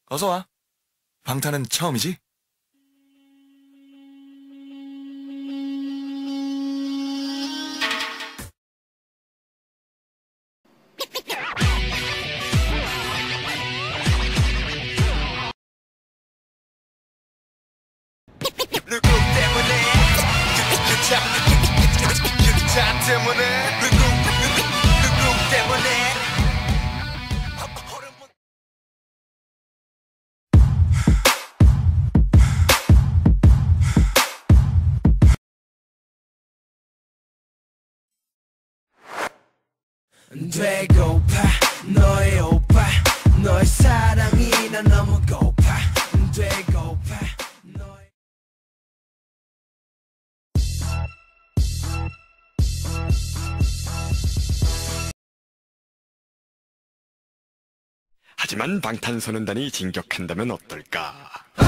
어서 와. 방탄은 처음이지? 누구 때문에 그차 때문에 누구 때문에 되고파 너의 오빠 너의 사랑이 난 너무 고파 되고파 너의 하지만 방탄소년단이 진격한다면 어떨까?